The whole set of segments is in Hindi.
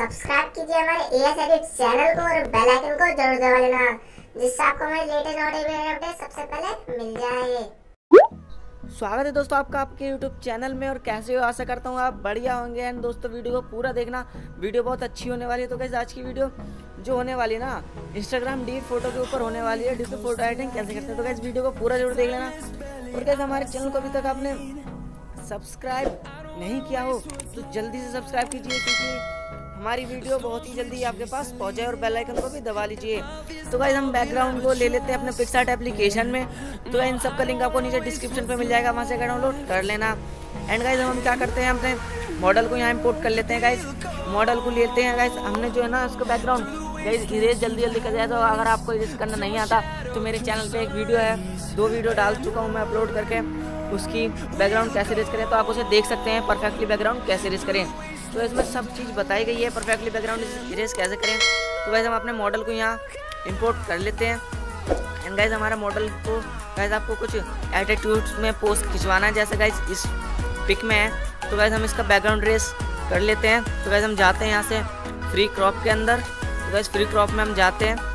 सब्सक्राइब कीजिए हमारे एएस एडिट चैनल को और बेल आइकन को जरूर दबा लेना, जिससे आपको हमारे लेटेस्ट नोटिफिकेशन अपडेट सबसे पहले मिल जाए। स्वागत है दोस्तों आपका आपके YouTube चैनल में। और कैसे हो, आशा करता हूँ आप बढ़िया होंगे। एंड दोस्तों वीडियो को पूरा देखना, वीडियो बहुत अच्छी होने वाली है। तो गाइस आज की वीडियो जो होने वाली है ना, इंस्टाग्राम डीप फोटो के ऊपर होने वाली है। डीप फोटो एडिटिंग कैसे करते हैं, तो गाइस वीडियो को पूरा जरूर देख लेना। और गाइस हमारे चैनल को अभी तक आपने सब्सक्राइब नहीं किया हो तो जल्दी से सब्सक्राइब कीजिए, क्योंकि हमारी वीडियो बहुत ही जल्दी आपके पास पहुंच जाए। और बेल आइकन को भी दबा लीजिए। तो गाइस हम बैकग्राउंड को ले लेते हैं अपने पिक्सआर्ट एप्लीकेशन में। तो इन सब का लिंक आपको नीचे डिस्क्रिप्शन पे मिल जाएगा, वहां से डाउनलोड कर लेना। एंड गाइस हम क्या करते हैं, अपने मॉडल को यहाँ इंपोर्ट कर लेते हैं। गाइस मॉडल को लेते हैं। गाइस हमने जो है ना उसका बैकग्राउंड गाइस इरेज जल्दी कर दिया। तो अगर आपको इरेज करना नहीं आता तो मेरे चैनल पे एक वीडियो है, 2 वीडियो डाल चुका हूँ मैं अपलोड करके, उसकी बैकग्राउंड कैसे इरेज करें तो आप उसे देख सकते हैं। परफेक्टली बैकग्राउंड कैसे इरेज करें, तो इसमें सब चीज़ बताई गई है परफेक्टली बैकग्राउंड इरेज कैसे करें। तो गाइस हम अपने मॉडल को यहाँ इंपोर्ट कर लेते हैं। एंड गाइस हमारा मॉडल को गाइस आपको कुछ एटीट्यूड्स में पोस्ट खिंचवाना है, जैसे गाइस इस पिक में है। तो गाइस हम इसका बैकग्राउंड इरेज कर लेते हैं। तो गाइस हम जाते हैं यहाँ से फ्री क्रॉप के अंदर। तो गाइस फ्री क्रॉप में हम जाते हैं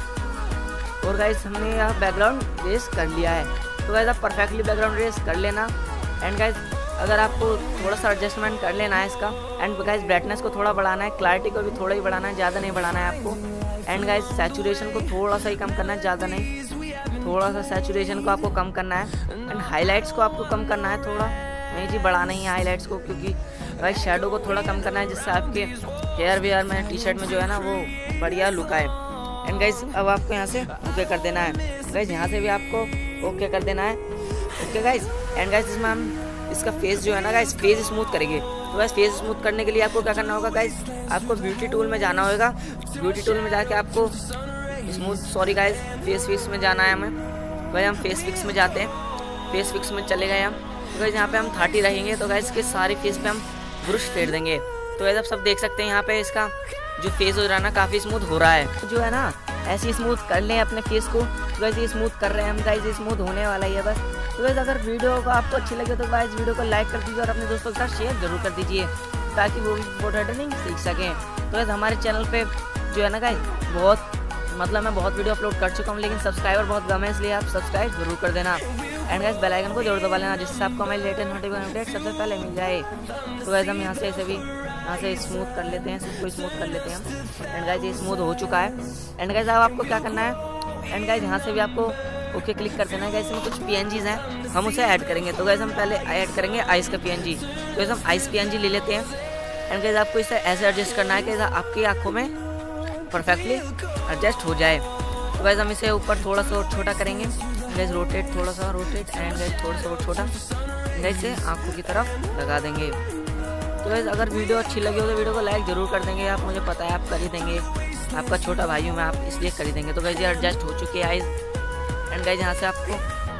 और गाइस हमने यहाँ बैकग्राउंड इरेज कर लिया है। तो गाइस आप परफेक्टली बैकग्राउंड इरेज कर लेना। एंड गाइस अगर आपको थोड़ा सा एडजस्टमेंट कर लेना है इसका। एंड गाइस ब्राइटनेस को थोड़ा बढ़ाना है, क्लैरिटी को भी थोड़ा ही बढ़ाना है, ज़्यादा नहीं बढ़ाना है आपको। एंड गाइस सैचुरेशन को थोड़ा सा ही कम करना है, ज़्यादा नहीं, थोड़ा सा सैचुरेशन को आपको कम करना है। एंड हाईलाइट्स को आपको कम करना है, थोड़ा नहीं जी बढ़ाना ही है हाईलाइट्स को, क्योंकि गाइस शेडो को थोड़ा कम करना है, जिससे आपके हेयर वेयर में टी शर्ट में जो है ना वो बढ़िया लुक आए। एंड गाइस अब आपको यहाँ से ओके कर देना है। गाइस यहाँ से भी आपको ओके कर देना है। Okay guys. एंड गाइस इसमें हम इसका फेस जो है ना गाइस फेस स्मूथ करेंगे। तो गाइस फेस स्मूथ करने के लिए आपको क्या करना होगा गाइस, आपको ब्यूटी टूल में जाना होगा। ब्यूटी टूल में जाके आपको फेस फिक्स में जाना है हमें। तो हम फेस फिक्स में जाते हैं, फेस फिक्स में चले गए हम। तो गाइस यहाँ पे हम 30 रहेंगे। तो गाइस के सारे फेस पे हम ब्रश फेर देंगे। तो गाइस आप सब देख सकते हैं यहाँ पे इसका जो फेस हो रहा है ना काफ़ी स्मूथ हो रहा है। जो है ना ऐसे स्मूथ कर लें अपने फेस को। तो गाइस ये स्मूथ कर रहे हैं हम, गाइस ये स्मूथ होने वाला ही है बस। तो गाइस अगर वीडियो को आपको अच्छी लगे तो गाइस वीडियो को लाइक कर दीजिए और अपने दोस्तों के साथ शेयर जरूर कर दीजिए, ताकि वो भी फोटो एडिटिंग सीख सकें। तो गाइस हमारे चैनल पे जो है ना गाइस मैं बहुत वीडियो अपलोड कर चुका हूँ, लेकिन सब्सक्राइबर बहुत कम है, इसलिए आप सब्सक्राइब जरूर कर देना। एंड गाइस बेल आइकन को जरूर दबा लेना, जिससे आपको हमारी लेटेस्ट नोटिफिकेशन अपडेट सबसे पहले मिल जाए। तो गाइस हम यहाँ से ऐसे भी यहाँ से स्मूथ कर लेते हैं, सबको स्मूथ कर लेते हैं हम। एंड गाइस ये स्मूथ हो चुका है। एंड गाइस अब आपको क्या करना है, एंड गाइस यहाँ से भी आपको ओके क्लिक कर देना है। गाइस इसमें कुछ PNGs हैं, हम उसे ऐड करेंगे। तो गाइस हम पहले ऐड करेंगे आइस का PNG। तो गाइस हम आइस PNG ले लेते हैं। एंड गाइस आपको इसे ऐसे एडजस्ट करना है कि आपकी आंखों में परफेक्टली एडजस्ट हो जाए। तो गाइस हम इसे ऊपर थोड़ा सा और छोटा करेंगे। गाइस रोटेट, थोड़ा सा रोटेट। एंड गाइस थोड़ा सा और छोटा गाइस इसे आंखों की तरफ लगा देंगे। तो गाइस अगर वीडियो अच्छी लगी हो तो वीडियो को लाइक जरूर कर देंगे आप, मुझे पता है आप कर ही देंगे, आपका छोटा भाई हूँ मैं, आप इसलिए कर ही देंगे। तो गाइस ये एडजस्ट हो चुके हैं आइस। एंड गाइस यहाँ से आपको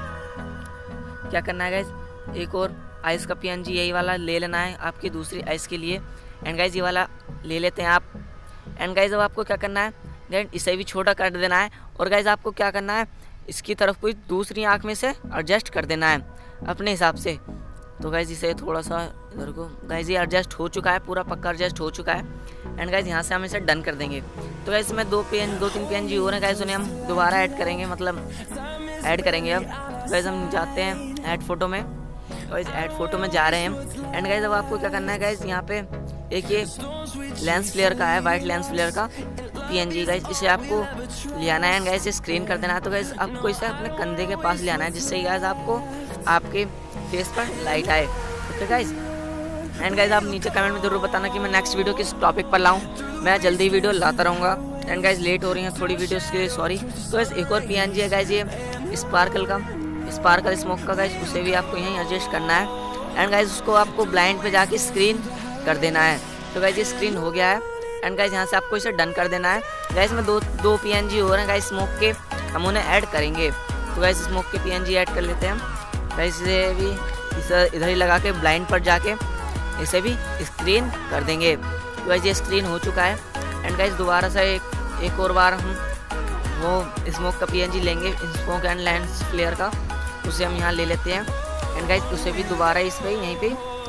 क्या करना है गाइस, एक और आइस का PNG यही वाला ले लेना है आपकी दूसरी आइस के लिए। एंड गाइस ये वाला ले लेते हैं आप। एंड गाइस अब आपको क्या करना है, गाइस इसे भी छोटा कर देना है। और गाइस आपको क्या करना है, इसकी तरफ कोई दूसरी आँख में से एडजस्ट कर देना है अपने हिसाब से। तो गाइस इसे थोड़ा सा इधर को, गाइस ये एडजस्ट हो चुका है, पूरा पक्का एडजस्ट हो चुका है। एंड गाइस यहाँ से हम इसे डन कर देंगे। तो गाइस इसमें 2-3 PNG हो रहे हैं गाइस, उन्हें हम दोबारा ऐड करेंगे, मतलब ऐड करेंगे अब। गाइस हम जाते हैं ऐड फोटो में। गाइस ऐड फोटो में जा रहे हैं। एंड गाइस अब आपको क्या करना है गाइस, यहाँ पे एक ये लेंस फ्लेयर का है, वाइट लेंस फ्लेयर का PNG। गाइस इसे आपको ले आना है। एंड गाइस स्क्रीन कर देना है। तो गाइस आपको इसे अपने कंधे के पास ले आना है, जिससे गाइस आपको आपके फेस पर लाइट आए। Okay guys. एंड गाइस आप नीचे कमेंट में जरूर बताना कि मैं नेक्स्ट वीडियो किस टॉपिक पर लाऊं, मैं जल्दी वीडियो लाता रहूँगा। एंड गाइस लेट हो रही है थोड़ी वीडियोस के लिए, सॉरी। तो गाइस एक और PNG है गाइस, ये स्पार्कल स्मोक का गाइस, उसे भी आपको यहीं एडजस्ट करना है। एंड गाइस उसको आपको ब्लाइंड पे जाके स्क्रीन कर देना है। तो गाइस ये स्क्रीन हो गया है। एंड गाइस यहाँ से आपको इसे डन कर देना है। गाइस में दो PNG हो रहे हैं गाइस स्मोक के, हम उन्हें ऐड करेंगे। तो गाइस स्मोक के PNG ऐड कर लेते हैं हम। गाइस इसे भी इधर ही लगा के ब्लाइंड पर जाके इसे भी स्क्रीन कर देंगे। तो गाइस ये स्क्रीन हो चुका है। एंड गाइस दोबारा से एक और बार हम वो स्मोक का PNG लेंगे, स्मोक एंड लेंस फ्लेयर का, उसे हम यहाँ ले लेते हैं। एंड गाइस उसे भी दोबारा इस पे यहीं पे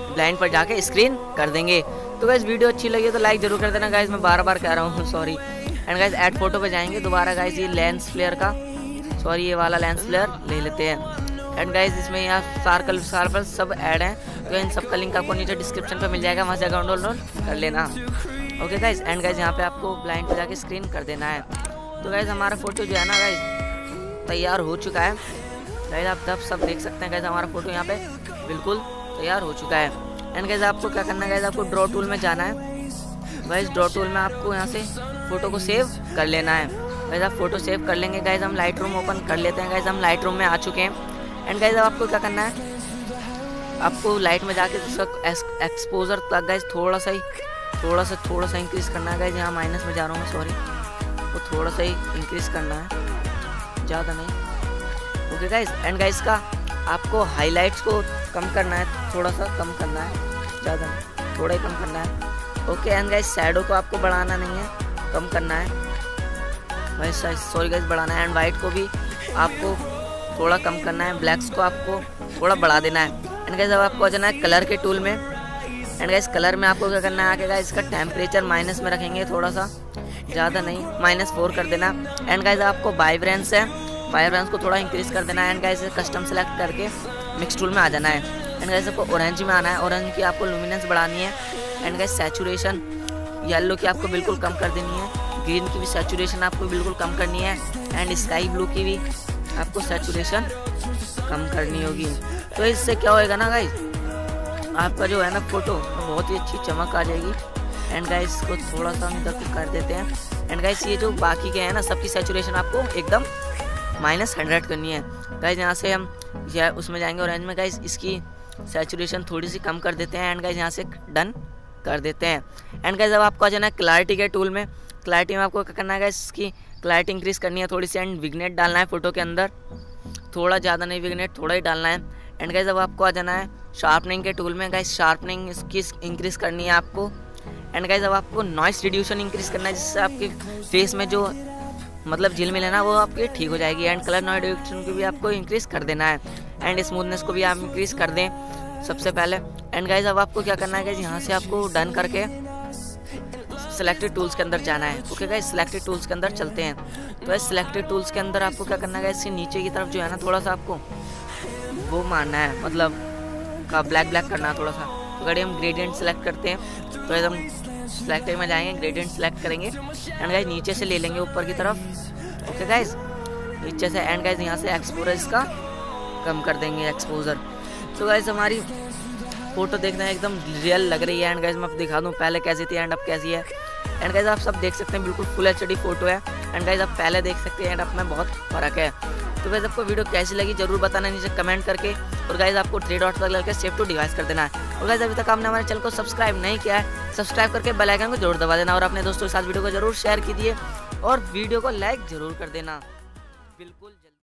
ब्लाइंड पर जाके स्क्रीन कर देंगे। तो गाइस वीडियो अच्छी लगी तो लाइक जरूर कर देना गाइस, मैं बार बार कह रहा हूँ sorry. And guys add photo पे जाएंगे दोबारा गाइस, ये लेंस फ्लेयर का सॉरी ये वाला लेंस फ्लेयर ले लेते हैं। एंड गाइस इसमें यहाँ सार्कल सब ऐड हैं, तो इन सब का लिंक आपको नीचे डिस्क्रिप्शन पे मिल जाएगा, वहाँ से डाउनलोड कर लेना। ओके गाइस, एंड गाइस यहाँ पे आपको ब्लाइंड पे जाके स्क्रीन कर देना है। तो गाइस हमारा फोटो जो है ना गाइस तैयार हो चुका है गाइस, आप तब सब देख सकते हैं गाइस हमारा फोटो यहाँ पे बिल्कुल तैयार हो चुका है। एंड गाइस आपको क्या करना है गाइस, आपको ड्रॉ टूल में जाना है गाइस, ड्रॉ टूल में आपको यहाँ से फोटो को सेव कर लेना है गाइस। आप फोटो सेव कर लेंगे गाइस, हम लाइट रूम ओपन कर लेते हैं गाइस, हम लाइट रूम में आ चुके हैं। एंड गाइस अब आपको क्या करना है, आपको लाइट में जाके उसका एक्सपोजर तक गाइस थोड़ा सा इंक्रीज करना है गाइस, यहाँ माइनस में जा रहा हूँ मैं सॉरी, वो थोड़ा सा ही इंक्रीज करना है, ज़्यादा नहीं। ओके गाइस, एंड गाइस का आपको हाईलाइट्स को कम करना है, थोड़ा सा कम करना है, ज़्यादा नहीं, थोड़ा ही कम करना है। ओके एंड गाइस शैडो को आपको बढ़ाना नहीं है, कम करना है गाइस, सॉरी गाइस बढ़ाना है। एंड वाइट को भी आपको थोड़ा कम करना है, ब्लैक्स को आपको थोड़ा बढ़ा देना है। एंड गाइस अब आपको आ जाना है कलर के टूल में। एंड गाइस कलर में आपको क्या करना है, आके गाइस इसका टेम्परेचर माइनस में रखेंगे, थोड़ा सा, ज़्यादा नहीं, -4 कर देना। एंड गाइस आपको वाइब्रेंस है, वाइब्रेंस को थोड़ा इंक्रीज कर देना है। एंड गाइस कस्टम सेलेक्ट करके मिक्स टूल में आ जाना है। एंड गाइस आपको ऑरेंज में आना है, ऑरेंज की आपको लुमिनेंस बढ़ानी है। एंड गाइस सैचुरेशन येलो की आपको बिल्कुल कम कर देनी है, ग्रीन की भी सैचुरेशन आपको बिल्कुल कम करनी है। एंड स्काई ब्लू की भी आपको सैचुरेशन कम करनी होगी। तो इससे क्या होएगा ना गाइस, आपका जो है ना फोटो बहुत ही अच्छी चमक आ जाएगी। एंड गाइस इसको थोड़ा सा हम इधर को कर देते हैं। एंड गाइस ये जो बाकी के हैं ना सबकी सैचुरेशन आपको एकदम -100 करनी है गाइस। यहाँ से हम या उसमें जाएंगे ऑरेंज में गाइस, इसकी सैचुरेशन थोड़ी सी कम कर देते हैं। एंड गाइस यहाँ से डन कर देते हैं। एंड गाइस अब आपको आ जाना है क्लैरिटी के टूल में। क्लैरिटी में आपको क्या करना है गाइस, इसकी क्लैरिटी इंक्रीज करनी है थोड़ी सी। एंड विग्नेट डालना है फोटो के अंदर, थोड़ा ज़्यादा नहीं, विग्नेट थोड़ा ही डालना है। एंड गाइस अब आपको आ जाना है शार्पनिंग के टूल में गाइस, शार्पनिंग इसकी इंक्रीज करनी है आपको। एंड गाइस अब आपको नॉइस रिड्यूशन इंक्रीज करना है, जिससे आपके फेस में जो मतलब झिलमिल है ना वो आपकी ठीक हो जाएगी। एंड कलर नॉइस रिड्यूशन को भी आपको इंक्रीज कर देना है। एंड स्मूथनेस को भी आप इंक्रीज कर दें सबसे पहले। एंड गाइस अब आपको क्या करना है गाइस, यहाँ से आपको डन करके सिलेक्टेड टूल्स के अंदर जाना है। ओके गाइस सिलेक्टेड टूल्स के अंदर चलते हैं। तो गाइस सिलेक्टेड टूल्स के अंदर आपको क्या करना है गाइस, इसके नीचे की तरफ जो है ना थोड़ा सा आपको वो मारना है, मतलब का ब्लैक करना है थोड़ा सा। तो गाइस हम ग्रेडियंट सेलेक्ट करते हैं, तो एकदम सिलेक्टेड में जाएंगे, ग्रेडियंट सेलेक्ट करेंगे। एंड गाइस नीचे से ले लेंगे ऊपर की तरफ। ओके गाइस नीचे से। एंड गाइस यहाँ से एक्सपोजर इसका कम कर देंगे, एक्सपोजर। तो गाइस हमारी फोटो देखना है एकदम रियल लग रही है। एंड गाइस मैं आपको दिखा दूँ पहले कैसी थी एंड अब कैसी है। एंड गाइस आप सब देख सकते हैं बिल्कुल फुल HD फोटो है। एंड गाइस आप पहले देख सकते हैं एंड अब में बहुत फ़र्क है। तो गाइस आपको वीडियो कैसी लगी जरूर बताना नीचे कमेंट करके। और गाइस आपको 3 डॉट तक लगा सेव टू डिवाइस कर देना है। और गाइस अभी तक आपने हमारे चैनल को सब्सक्राइब नहीं किया है, सब्सक्राइब करके बेल आइकन को जरूर दबा देना। और अपने दोस्तों के साथ वीडियो को जरूर शेयर कीजिए और वीडियो को लाइक जरूर कर देना। बिल्कुल।